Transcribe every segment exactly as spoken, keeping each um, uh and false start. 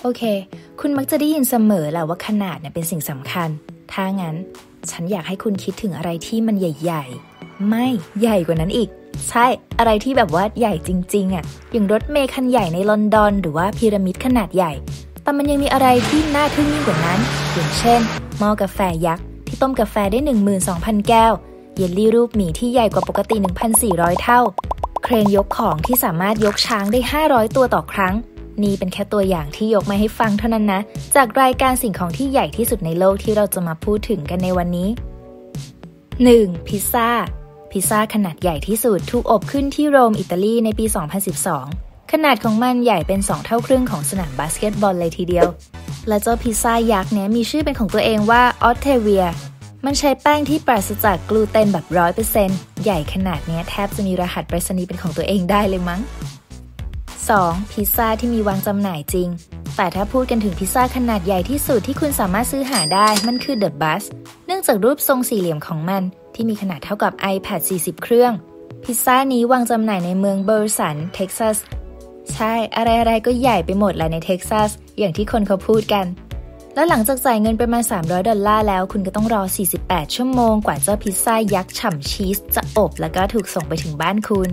โอเคคุณมักจะได้ยินเสมอแหละว่าขนาดเนี่ยเป็นสิ่งสำคัญถ้างั้นฉันอยากให้คุณคิดถึงอะไรที่มันใหญ่ๆไม่ใหญ่กว่านั้นอีกใช่อะไรที่แบบว่าใหญ่จริงๆอ่ะอย่างรถเมล์คันใหญ่ในลอนดอนหรือว่าพีระมิดขนาดใหญ่แต่มันยังมีอะไรที่น่าทึ่งยิ่งกว่านั้นอย่างเช่นหม้อกาแฟยักษ์ที่ต้มกาแฟได้ หนึ่งหมื่นสองพัน แก้วเยลลี่รูปหมีที่ใหญ่กว่าปกติ หนึ่งพันสี่ร้อย เท่าเครนยกของที่สามารถยกช้างได้ห้าร้อยตัวต่อครั้งนี่เป็นแค่ตัวอย่างที่ยกมาให้ฟังเท่านั้นนะจากรายการสิ่งของที่ใหญ่ที่สุดในโลกที่เราจะมาพูดถึงกันในวันนี้ หนึ่ง. พิซซ่าพิซซ่าขนาดใหญ่ที่สุดถูกอบขึ้นที่โรมอิตาลีในปี สองพันสิบสอง ขนาดของมันใหญ่เป็นสองเท่าครึ่งของสนามบาสเกตบอลเลยทีเดียวและเจ้าพิซซ่ายักษ์เนี้ยมีชื่อเป็นของตัวเองว่าออตเทเวียมันใช้แป้งที่ปราศจากกลูเตนแบบ ร้อยเปอร์เซ็นต์ ใหญ่ขนาดนี้แทบจะมีรหัสไปรษณีย์เป็นของตัวเองได้เลยมั้ง สอง. พิซซ่าที่มีวางจำหน่ายจริงแต่ถ้าพูดกันถึงพิซซ่าขนาดใหญ่ที่สุดที่คุณสามารถซื้อหาได้มันคือ The Bust เนื่องจากรูปทรงสี่เหลี่ยมของมันที่มีขนาดเท่ากับ iPad สี่สิบ เครื่องพิซซ่านี้วางจำหน่ายในเมืองเบอร์สันเท็กซัสใช่อะไรๆก็ใหญ่ไปหมดแหละในเท็กซัสอย่างที่คนเขาพูดกันและหลังจากจ่ายเงินประมาณสามร้อยดอลลาร์แล้วคุณก็ต้องรอสี่สิบแปดชั่วโมงกว่าเจ้าพิซซ่ายักษ์ฉ่ำชีสจะอบแล้วก็ถูกส่งไปถึงบ้านคุณ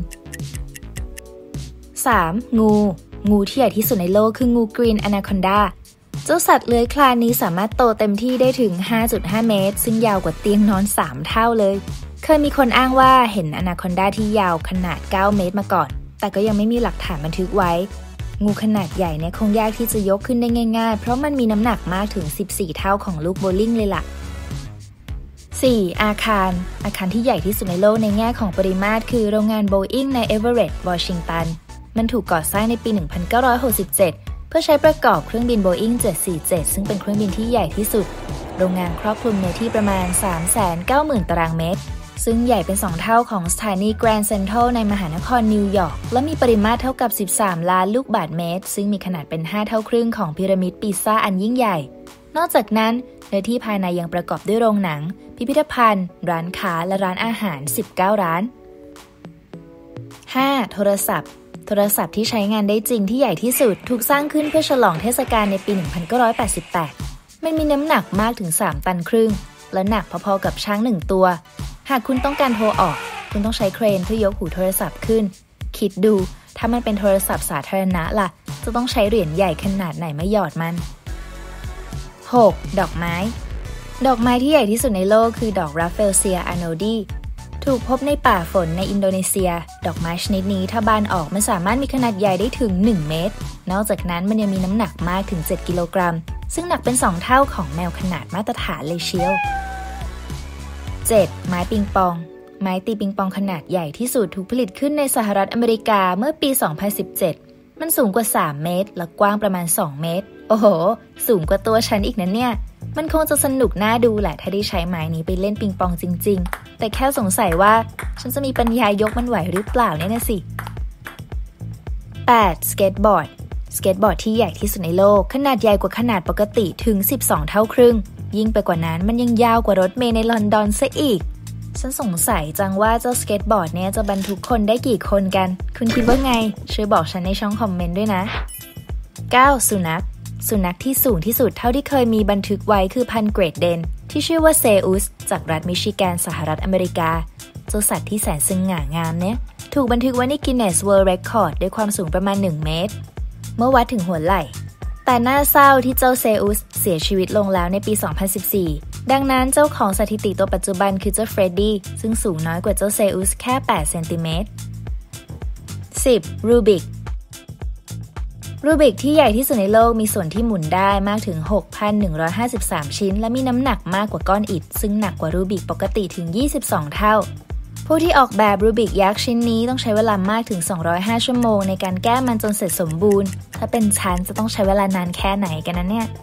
สาม. งูงูที่ใหญ่ที่สุดในโลกคืองูกรีนอนาคอนดาเจ้าสัตว์เลื้อยคลานนี้สามารถโตเต็มที่ได้ถึง ห้าจุดห้า เมตรซึ่งยาวกว่าเตียงนอนสามเท่าเลยเคยมีคนอ้างว่าเห็นอนาคอนดาที่ยาวขนาดเก้าเมตรมาก่อนแต่ก็ยังไม่มีหลักฐานบันทึกไว้งูขนาดใหญ่เนี่ยคงยากที่จะยกขึ้นได้ง่ายๆเพราะมันมีน้ำหนักมากถึงสิบสี่เท่าของลูกโบว์ลิ่งเลยล่ะ สี่. อาคารอาคารที่ใหญ่ที่สุดในโลกในแง่ของปริมาตรคือโรงงานโบอิงในเอเวอเรตต์วอชิงตันมันถูกก่อสร้างในปี หนึ่งพันเก้าร้อยหกสิบเจ็ด เพื่อใช้ประกอบเครื่องบิน Boeing เจ็ดสี่เจ็ด ซึ่งเป็นเครื่องบินที่ใหญ่ที่สุดโรงงานครอบคลุมเนื้อที่ประมาณ สามแสนเก้าหมื่น ตารางเมตรซึ่งใหญ่เป็นสองเท่าของสถานีแกรนด์เซ็นทรัลในมหานครนิวยอร์กและมีปริมาตรเท่ากับสิบสามล้านลูกบาศก์เมตรซึ่งมีขนาดเป็นห้าเท่าครึ่งของพีระมิดปิซ่าอันยิ่งใหญ่นอกจากนั้นเนื้อที่ภายในยังประกอบด้วยโรงหนังพิพิธภัณฑ์ร้านค้าและร้านอาหารสิบเก้าร้าน ห้า. โทรศัพท์โทรศัพท์ที่ใช้งานได้จริงที่ใหญ่ที่สุดถูกสร้างขึ้นเพื่อฉลองเทศกาลในปี หนึ่งพันเก้าร้อยแปดสิบแปด มันมีน้ำหนักมากถึงสามตันครึ่งและหนักพอๆกับช้างหนึ่งตัวหากคุณต้องการโทรออกคุณต้องใช้เครนเพื่อยกหูโทรศัพท์ขึ้นคิดดูถ้ามันเป็นโทรศัพท์สาธารณะล่ะจะต้องใช้เหรียญใหญ่ขนาดไหนมาหยอดมัน หก. ดอกไม้ดอกไม้ที่ใหญ่ที่สุดในโลกคือดอกราเฟลเซียอาร์โนดีถูกพบในป่าฝนในอินโดนีเซียดอกไม้ชนิดนี้ถ้าบานออกมันสามารถมีขนาดใหญ่ได้ถึงหนึ่งเมตรนอกจากนั้นมันยังมีน้ำหนักมากถึงเจ็ดกิโลกรัมซึ่งหนักเป็นสองเท่าของแมวขนาดมาตรฐานเลยเชียว เจ็ด. ไม้ปิงปองไม้ตีปิงปองขนาดใหญ่ที่สุดถูกผลิตขึ้นในสหรัฐอเมริกาเมื่อปี สองพันสิบเจ็ด มันสูงกว่าสามเมตรและกว้างประมาณสองเมตรโอ้โหสูงกว่าตัวฉันอีกนะเนี่ยมันคงจะสนุกน่าดูแหละถ้าได้ใช้ไม้นี้ไปเล่นปิงปองจริงๆแต่แค่สงสัยว่าฉันจะมีปัญญายกมันไหวหรือเปล่าเนี่ยนะสิ แปด. สเก็ตบอร์ดสเก็ตบอร์ดที่ใหญ่ที่สุดในโลกขนาดใหญ่กว่าขนาดปกติถึงสิบสองเท่าครึ่งยิ่งไปกว่านั้นมันยังยาวกว่ารถเมล์ในลอนดอนซะอีกฉันสงสัยจังว่าเจ้าสเก็ตบอร์ดเนี่ยจะบรรทุกคนได้กี่คนกันคุณคิดว่าไงช่วยบอกฉันในช่องคอมเมนต์ด้วยนะ เก้า. สุนัขสุนัขที่สูงที่สุดเท่าที่เคยมีบันทึกไว้คือพันธุ์เกรทเดนที่ชื่อว่าเซอุสจากรัฐมิชิแกนสหรัฐอเมริกาเจ้าสัตว์ที่แสนสง่างามเนี่ยถูกบันทึกไว้ใน Guinness World Record ด้วยความสูงประมาณหนึ่งเมตรเมื่อวัดถึงหัวไหล่แต่น่าเศร้าที่เจ้าเซอุสเสียชีวิตลงแล้วในปี สองพันสิบสี่ ดังนั้นเจ้าของสถิติตัวปัจจุบันคือเจ้าเฟรดดี้ซึ่งสูงน้อยกว่าเจ้าเซอุสแค่แปดเซนติเมตร สิบ. รูบิกรูบิกที่ใหญ่ที่สุดในโลกมีส่วนที่หมุนได้มากถึง หกพันหนึ่งร้อยห้าสิบสาม ชิ้นและมีน้ำหนักมากกว่าก้อนอิฐซึ่งหนักกว่ารูบิกปกติถึงยี่สิบสองเท่าผู้ที่ออกแบบรูบิกยักษ์ชิ้นนี้ต้องใช้เวลามากถึงสองร้อยห้าชั่วโมงในการแก้มันจนเสร็จสมบูรณ์ถ้าเป็นฉันจะต้องใช้เวลานานแค่ไหนกันนะเนี่ย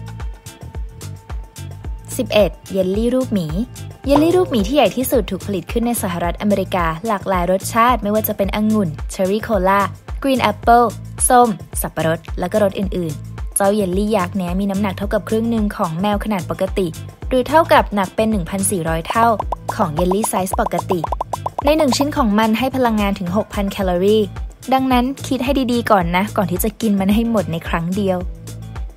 สิบเอ็ด. เยลลี่รูปหมีเยลลี่รูปหมีที่ใหญ่ที่สุดถูกผลิตขึ้นในสหรัฐอเมริกาหลากหลายรสชาติไม่ว่าจะเป็นองุ่นเชอร์รี่โคลากรีนแอปเปิลส้มสับปะรดและก็รสอื่นๆเจ้าเยลลี่ยักษ์เนี้ยมีน้ำหนักเท่ากับครึ่งหนึ่งของแมวขนาดปกติหรือเท่ากับหนักเป็น หนึ่งพันสี่ร้อย เท่าของเยลลี่ไซส์ปกติในหนึ่งชิ้นของมันให้พลังงานถึง หกพัน แคลอรี่ดังนั้นคิดให้ดีๆก่อนนะก่อนที่จะกินมันให้หมดในครั้งเดียว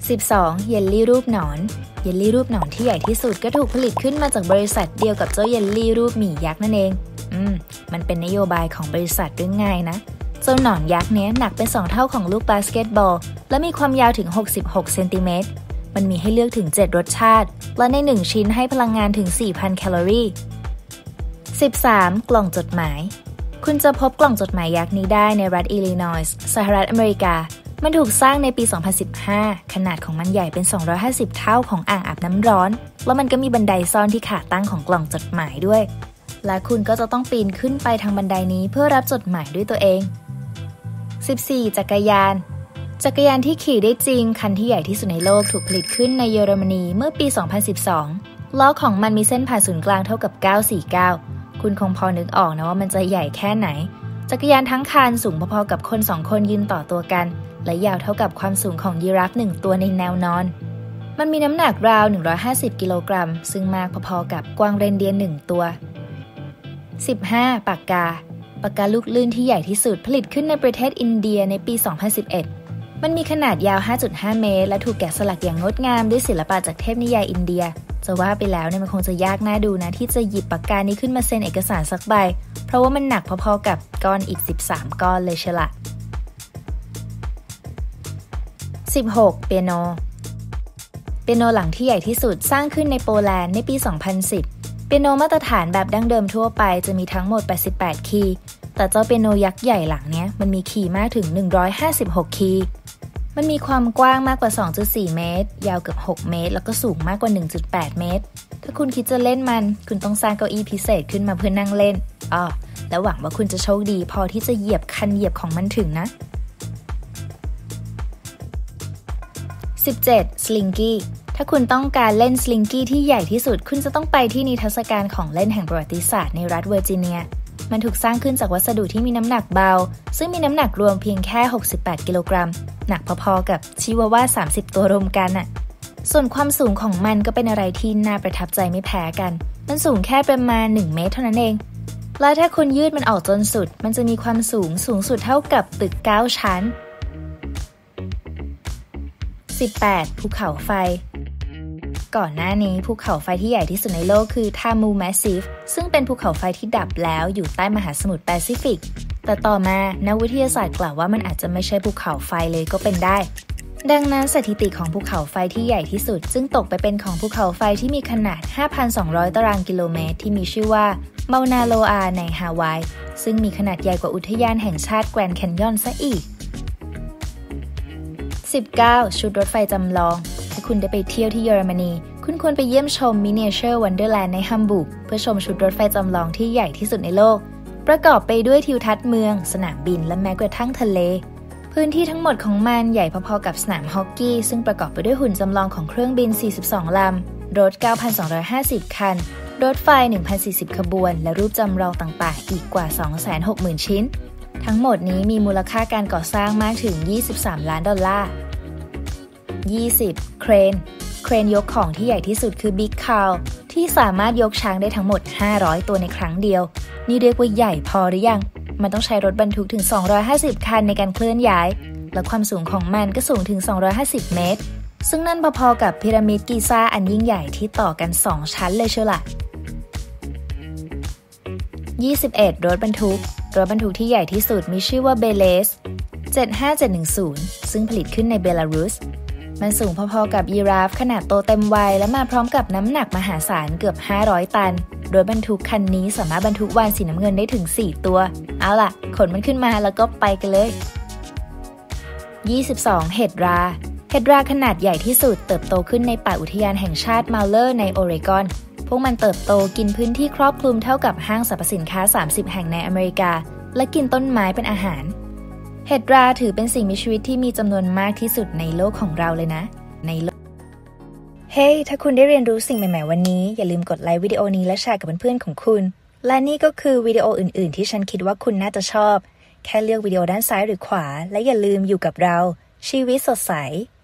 สิบสอง เยลลี่รูปหนอนเยลลี่รูปหนอนที่ใหญ่ที่สุดก็ถูกผลิตขึ้นมาจากบริษัทเดียวกับเจ้าเยลลี่รูปหมียักษ์นั่นเองอืมมันเป็นนโยบายของบริษัทด้วยไงนะเจ้าหนอนยักษ์เนี้ยหนักเป็นสองเท่าของลูกบาสเกตบอลและมีความยาวถึงหกสิบหกเซนติเมตรมันมีให้เลือกถึงเจ็ดรสชาติและในหนึ่งชิ้นให้พลังงานถึง สี่พัน แคลอรี่ สิบสาม กล่องจดหมายคุณจะพบกล่องจดหมายยักษ์นี้ได้ในรัฐอิลลินอยส์สหรัฐอเมริกามันถูกสร้างในปี สองพันสิบห้า ขนาดของมันใหญ่เป็น สองร้อยห้าสิบ เท่าของอ่างอาบน้ำร้อนแล้วมันก็มีบันไดซ่อนที่ขาตั้งของกล่องจดหมายด้วยและคุณก็จะต้องปีนขึ้นไปทางบันไดนี้เพื่อรับจดหมายด้วยตัวเอง สิบสี่ จักรยานจักรยานที่ขี่ได้จริงคันที่ใหญ่ที่สุดในโลกถูกผลิตขึ้นในเยอรมนีเมื่อปี สองพันสิบสอง ล้อของมันมีเส้นผ่านศูนย์กลางเท่ากับเก้าร้อยสี่สิบเก้าคุณคงพอนึกออกนะว่ามันจะใหญ่แค่ไหนจักรยานทั้งคันสูงพอๆกับคนสองคนยืนต่อตัวกันและยาวเท่ากับความสูงของยีราฟหนึ่งตัวในแนวนอนมันมีน้ำหนักราวหนึ่งร้อยห้าสิบกิโลกรัมซึ่งมากพอๆกับกวางเรนเดียร์หนึ่งตัว สิบห้า ปากกาปากกาลูกลื่นที่ใหญ่ที่สุดผลิตขึ้นในประเทศอินเดียในปี สองพันสิบเอ็ด มันมีขนาดยาว ห้าจุดห้า เมตรและถูกแกะสลักอย่างงดงามด้วยศิลปะจากเทพนิยายอินเดียจะว่าไปแล้วเนี่ยมันคงจะยากน่าดูนะที่จะหยิบปากกานี้ขึ้นมาเซ็นเอกสารสักใบเพราะว่ามันหนักพอๆกับก้อนอิฐสิบสามก้อนเลยเชียวละสิบหก เปียโนเปียโนหลังที่ใหญ่ที่สุดสร้างขึ้นในโปแลนด์ในปี สองพันสิบ เปียโนมาตรฐานแบบดั้งเดิมทั่วไปจะมีทั้งหมดแปดสิบแปดคีย์แต่เจ้าเปียโนยักษ์ใหญ่หลังเนี้ยมันมีคีย์มากถึงหนึ่งร้อยห้าสิบหกคีย์มันมีความกว้างมากกว่า สองจุดสี่ เมตรยาวเกือบหกเมตรแล้วก็สูงมากกว่า หนึ่งจุดแปด เมตรถ้าคุณคิดจะเล่นมันคุณต้องสร้างเก้าอี้พิเศษขึ้นมาเพื่อนั่งเล่นอ้อแล้วหวังว่าคุณจะโชคดีพอที่จะเหยียบคันเหยียบของมันถึงนะสิบเจ็ด สลิงกี้ถ้าคุณต้องการเล่นสลิงกี้ที่ใหญ่ที่สุดคุณจะต้องไปที่นิทรรศการของเล่นแห่งประวัติศาสตร์ในรัฐเวอร์จิเนียมันถูกสร้างขึ้นจากวัสดุที่มีน้ำหนักเบาซึ่งมีน้ำหนักรวมเพียงแค่หกสิบแปดกิโลกรัมหนักพอๆกับชิวาว่าสามสิบตัวรวมกันน่ะส่วนความสูงของมันก็เป็นอะไรที่น่าประทับใจไม่แพ้กันมันสูงแค่ประมาณหนึ่งเมตรเท่านั้นเองและถ้าคุณยืดมันออกจนสุดมันจะมีความสูงสูงสุดเท่ากับตึกเก้าชั้นสิบแปด ภูเขาไฟก่อนหน้านี้ภูเขาไฟที่ใหญ่ที่สุดในโลกคือทามูแมสซีฟซึ่งเป็นภูเขาไฟที่ดับแล้วอยู่ใต้มหาสมุทรแปซิฟิกแต่ต่อมานักวิทยาศาสตร์กล่าวว่ามันอาจจะไม่ใช่ภูเขาไฟเลยก็เป็นได้ดังนั้นสถิติของภูเขาไฟที่ใหญ่ที่สุดจึงตกไปเป็นของภูเขาไฟที่มีขนาด ห้าพันสองร้อย ตารางกิโลเมตรที่มีชื่อว่าเมานาโลอาในฮาวายซึ่งมีขนาดใหญ่กว่าอุทยานแห่งชาติแกรนด์แคนยอนซะอีกสิบเก้า ชุดรถไฟจำลองถ้าคุณได้ไปเที่ยวที่เยอรมนีคุณควรไปเยี่ยมชม Miniature Wonderland ในฮัมบูร์กเพื่อชมชุดรถไฟจำลองที่ใหญ่ที่สุดในโลกประกอบไปด้วยทิวทัศน์เมืองสนามบินและแม้กระทั่งทะเลพื้นที่ทั้งหมดของมันใหญ่พอๆกับสนามฮอกกี้ซึ่งประกอบไปด้วยหุ่นจำลองของเครื่องบินสี่สิบสองลำรถ เก้าพันสองร้อยห้าสิบ คันรถไฟ หนึ่งพันสี่สิบ ขบวนและรูปจำลองต่างๆอีกกว่า สองแสนหกหมื่น ชิ้นทั้งหมดนี้มีมูลค่าการก่อสร้างมากถึงยี่สิบสามล้านดอลลาร์ยี่สิบ เครนเครนยกของที่ใหญ่ที่สุดคือ Big Cow ที่สามารถยกช้างได้ทั้งหมดห้าร้อยตัวในครั้งเดียวนี่เรียกว่าใหญ่พอหรือยังมันต้องใช้รถบรรทุกถึงสองร้อยห้าสิบคันในการเคลื่อนย้ายและความสูงของมันก็สูงถึงสองร้อยห้าสิบเมตรซึ่งนั่นพอๆกับพีระมิดกิซาอันยิ่งใหญ่ที่ต่อกันสองชั้นเลยเชียวล่ะยี่สิบเอ็ด รถบรรทุกรถบรรทุกที่ใหญ่ที่สุดมีชื่อว่าเบเลส เจ็ดห้าเจ็ดหนึ่งศูนย์ซึ่งผลิตขึ้นในเบลารุสมันสูงพอๆกับยีราฟขนาดโตเต็มวัยและมาพร้อมกับน้ำหนักมหาศาลเกือบห้าร้อยตันรถบรรทุกคันนี้สามารถบรรทุกวาฬสีน้ำเงินได้ถึงสี่ตัวเอาล่ะขนมันขึ้นมาแล้วก็ไปกันเลยยี่สิบสอง เห็ดราเห็ดราขนาดใหญ่ที่สุดเติบโตขึ้นในป่าอุทยานแห่งชาติมัลเลอร์ในโอเรกอนพวกมันเติบโตกินพื้นที่ครอบคลุมเท่ากับห้างสรรพสินค้าสามสิบแห่งในอเมริกาและกินต้นไม้เป็นอาหารเห็ดราถือเป็นสิ่งมีชีวิตที่มีจำนวนมากที่สุดในโลกของเราเลยนะในโลกเฮ้ hey, ถ้าคุณได้เรียนรู้สิ่งใหม่ๆวันนี้อย่าลืมกดไลค์วิดีโอนี้และแชร์กับเพื่อนๆของคุณและนี่ก็คือวิดีโออื่นๆที่ฉันคิดว่าคุณน่าจะชอบแค่เลือกวิดีโอด้านซ้ายหรือขวาและอย่าลืมอยู่กับเราชีวิตสดใส